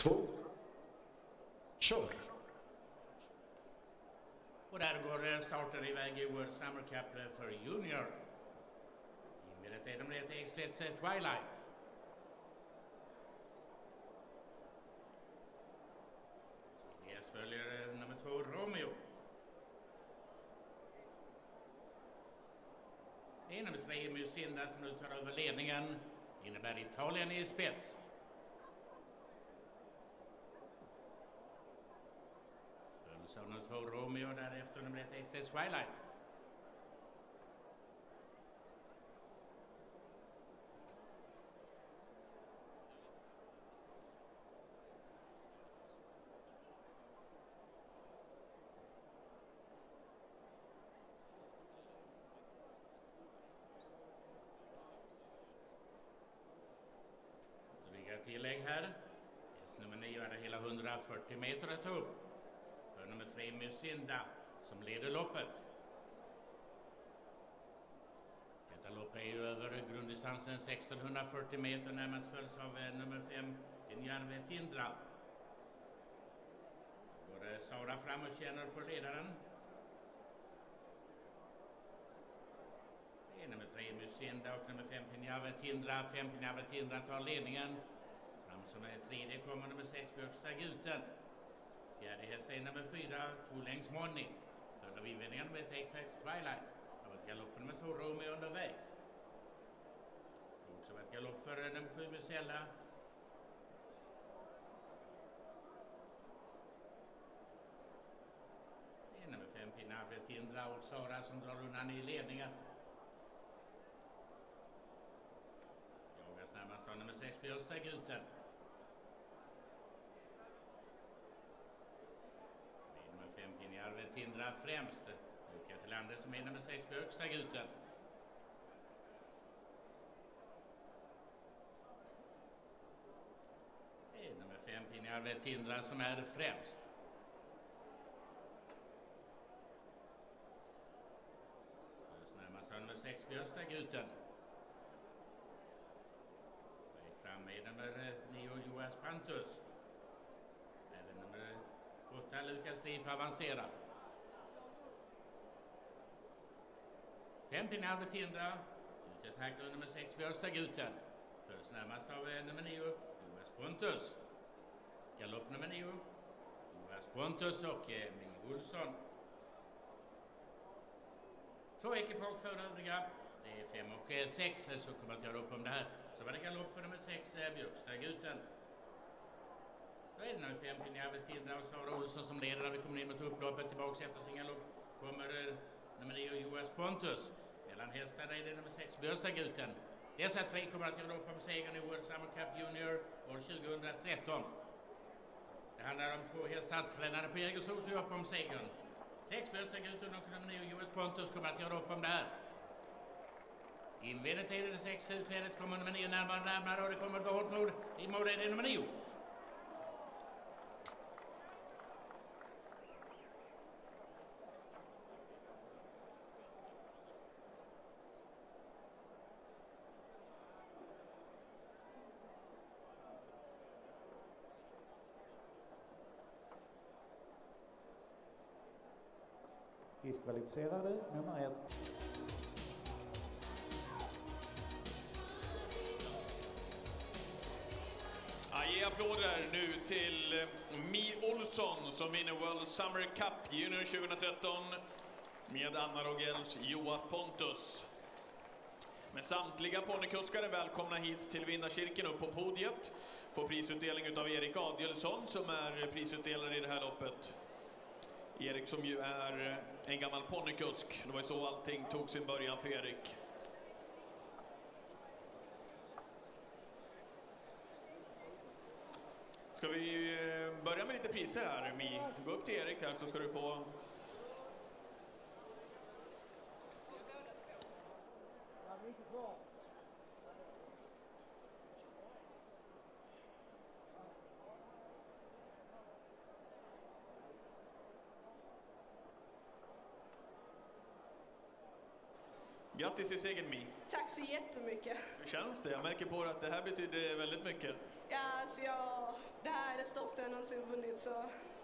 2, kör! Och där går starten iväg i World Summer Cup för Junior. Inledet är nummer 1 X-Let's Twilight. Tidigast följer nummer 2 Romeo. Det är nummer 3 Musinda som nu tar över ledningen. Innebär Italien i spets. Följs av nummer 2 Romeo, därefter nummer 1 X-Let's Twilight. Tillägg här. Nummer 9 hade hela 140 meter att ta upp. För nummer 3 Musinda som leder loppet. Detta lopp är ju över grunddistansen 1640 meter. Närmast följs av nummer 5 Injarve Tindra. Går Sara fram och känner på ledaren. Det är nummer 3 Musinda och nummer 5 Injarve Tindra. 5 Injarve Tindra tar ledningen. Som är tredje kommer nummer 6 Björksta Guten. Fjärde häst är nummer 4 Tolängs Money. Följd av invändningen med X-Let's Twilight. Det var ett galopp för nummer 2 Romeo undervägs. Det har också varit galopp för nummer 7 Musella. Det är nummer 5 Pinarve Tindra och Sara som drar undan i ledningen. Jagas närmast av nummer 6 Björksta Guten. Pinjarve Tindra främst. Luka till andra som är nummer 6 Björksta Guten. Det är nummer 5 Pinjarve Tindra som är främst. Först närmast nummer 6 Björksta Guten. Fram med nummer 9 Joas Pantus. Även nummer 8 Lukas Liv avancerar. 5 Pinjarve Tindra. Utattack nummer 6 Björksta Guten. Följs närmast av nummer 9 Joas Pontus. Galopp nummer 9 Joas Pontus och Ming Olsson. 2 ekipage för övriga. Det är 5 och 6 så kommer att göra upp om det här. Så var det galopp för nummer 6 Björksta Guten. Då är det nummer 5 Pinjarve Tindra och Sara Olsson som leder när vi kommer in mot upploppet. Tillbaka efter sin galopp kommer nummer 9 Joas Pontus. Mellan hästarna är det nummer 6 Björksta Guten. Dessa 3 kommer att göra upp om segern i World Summer Cup Junior år 2013. Det handlar om 2 hästar tränade på Jägersro som gör upp om segern. 6 Björksta Guten och nummer 9 Joas Pontus kommer att göra upp om det här. Invändigt är det 6, utvändigt kommer nummer 9 närmare och det kommer behållt mod. I mål är det nummer 9. Diskvalificerade nummer 1. Ge applåder nu till Mi Olsson som vinner World Summer Cup Junior 2013 med Anna Rogels Joas Pontus. Men samtliga ponnykuskar är välkomna hit till vinnarkirken upp på podiet. Får prisutdelning av Erik Adielsson som är prisutdelare i det här loppet. Erik som ju är en gammal ponnykusk. Det var ju så allting tog sin början för Erik. Ska vi börja med lite priser här, Mi? Gå upp till Erik här så ska du få... Grattis i segern, Mi. Tack så jättemycket. Hur känns det? Jag märker på att det här betyder väldigt mycket. Ja, alltså det här är det största jag någonsin vunnit, så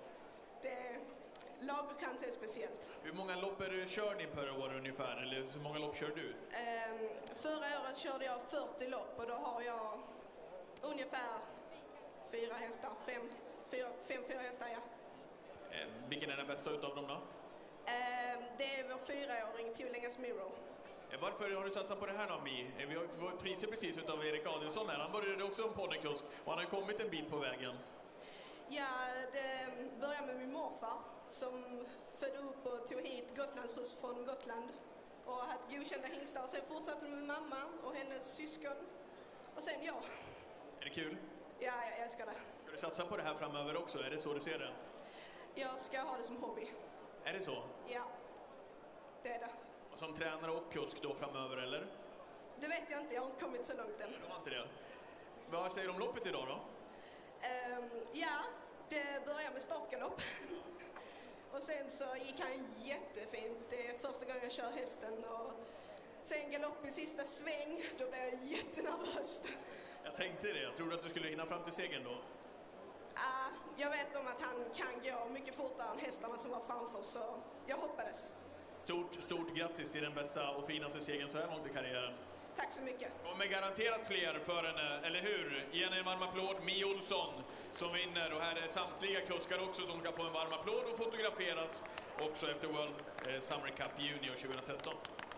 lagerkrans är speciellt. Hur många lopp kör ni per år ungefär? Eller hur många lopp kör du? Förra året körde jag 40 lopp och då har jag ungefär 4 hästar, 5-4 hästar, ja. Vilken är den bästa utav dem då? Det är vår 4-åring, Tulingas Mirror. Varför har du satsat på det här då, Mi? Vi har fått priser precis utav Erik Adelsson här. Han började också som ponnykusk och han har kommit en bit på vägen. Ja, det började med min morfar som födde upp och tog hit Gotlandsruss från Gotland och hade godkända hingstar. Sen fortsatte med mamma och hennes syskon och sen jag. Är det kul? Ja, jag älskar det. Ska du satsa på det här framöver också? Är det så du ser det? Jag ska ha det som hobby. Är det så? Ja, det är det. Och som tränare och kusk då framöver, eller? Det vet jag inte, jag har inte kommit så långt än. Du har inte det? Vad säger du om loppet idag då? Ja, det började med startgalopp. Och sen så gick han jättefint. Det är första gången jag kör hästen. Och sen galopp i sista sväng, då blev jag jättenervös. Jag tänkte det. Jag trodde att du skulle hinna fram till segern då. Jag vet om att han kan gå mycket fortare än hästarna som var framför, så jag hoppades. Stort grattis till den bästa och finaste segern så här långt i karriären. Tack så mycket. Kommer garanterat fler för henne, eller hur? Ge henne en varm applåd, Mi Olsson som vinner. Och här är samtliga kuskar också som ska få en varm applåd och fotograferas också efter World Summer Cup Junior 2013.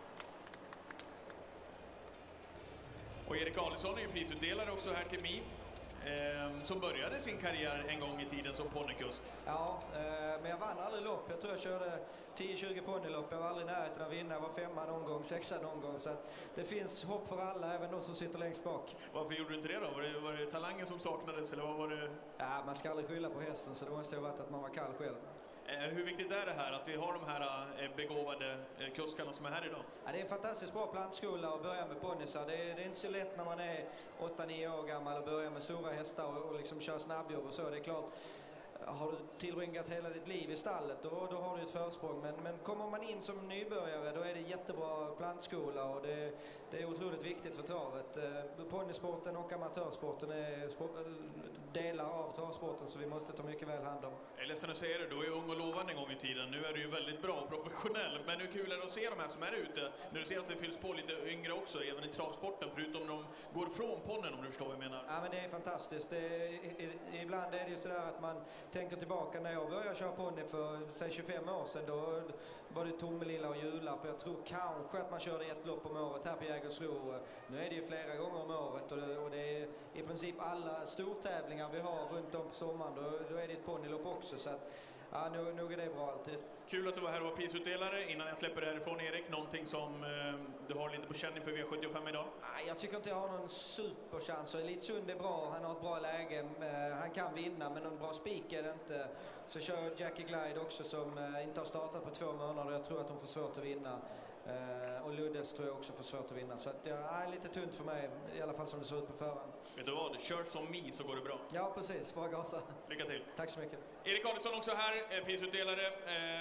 Och Erik Adelsson är ju prisutdelare också här till Mi. Som började sin karriär en gång i tiden som ponnykusk. Ja, men jag vann aldrig lopp. Jag tror jag körde 10-20 ponnylopp. Jag var aldrig i närheten att vinna. Jag var 5:a någon gång, 6:a någon gång. Så att det finns hopp för alla, även de som sitter längst bak. Varför gjorde du inte det då? Var det talangen som saknades eller vad var det? Ja, man ska aldrig skylla på hästen, så det måste ha varit att man var kall själv. Hur viktigt är det här att vi har de här begåvade kuskarna som är här idag? Ja, det är en fantastiskt bra plantskola att börja med ponnysar. Det är inte så lätt när man är 8-9 år gammal och börja med stora hästar och liksom köra snabbjobb och så. Det är klart, har du tillbringat hela ditt liv i stallet då har du ett försprång. Men kommer man in som nybörjare då är det jättebra plantskola och det är otroligt viktigt för travet. Ponnysporten och amatörsporten är delar av travsporten, så vi måste ta mycket väl hand om. Jag är ledsen att säga det, du var ju ung och lovande en gång i tiden. Nu är du ju väldigt bra och professionell. Men hur kul är det att se de här som är ute? När du ser att det fylls på lite yngre också, även i travsporten, förutom de går från ponnen, om du förstår vad jag menar. Ja, men det är fantastiskt. Ibland är det ju sådär att man tänker tillbaka när jag började köra ponny för säg 25 år sedan. Då var det Tommelilla och Julap. Jag tror kanske att man körde ett lopp om året här på Jägersro. Nu är det ju flera gånger om året och det är i princip alla stortävlingar vi har runt om på sommaren. Då är det ett ponnylopp också, så att ja, nog är det bra alltid. Kul att du var här och var prisutdelare. Innan jag släpper det härifrån, Erik, någonting som du har lite på känning för V75 idag? Jag tycker inte jag har någon superchans. Elitsund är bra, han har ett bra läge. Han kan vinna, men någon bra spik är det inte. Så kör Jackie Glide också som inte har startat på 2 månader. Jag tror att de får svårt att vinna. Och Luddes tror jag också får svårt att vinna. Så att, är lite tunt för mig, i alla fall som det ser ut på förhand. Vet du vad? Kör som Mi så går det bra. Ja, precis. Bara gasa. Lycka till. Tack så mycket. Erik Adelsson också här, prisutdelare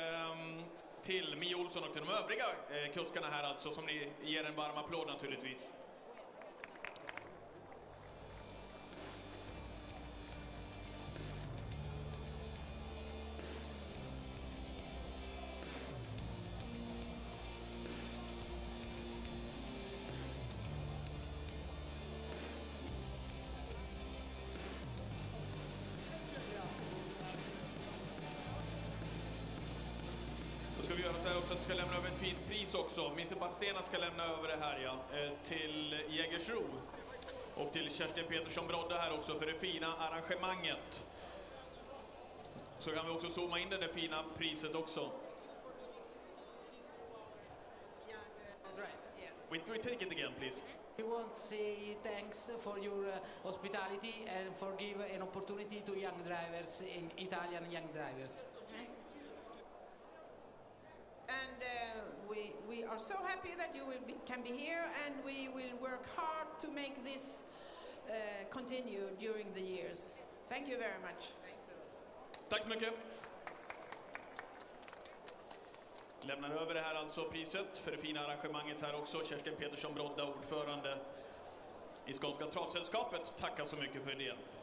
till Mi Olsson och till de övriga kuskarna här alltså, som ni ger en varm applåd naturligtvis. Då ska vi göra så här också att vi ska lämna över ett fint pris också. Mr. Bastena ska lämna över det här till Jägersro. Och till Kerstin Petersson Brodde här också för det fina arrangemanget. Så kan vi också zooma in det fina priset också. We take it again, please. We want to say thanks for your hospitality and for give an opportunity to young drivers, Italian young drivers. Thanks. And we are so happy that you can be here, and we will work hard to make this continue during the years. Thank you very much. Tack så mycket. Lämnar över det här alltså priset för det fina arrangemanget här också. Kerstin Petersson Brodda, ordförande i Skånska Travsällskapet tackar så mycket för idén.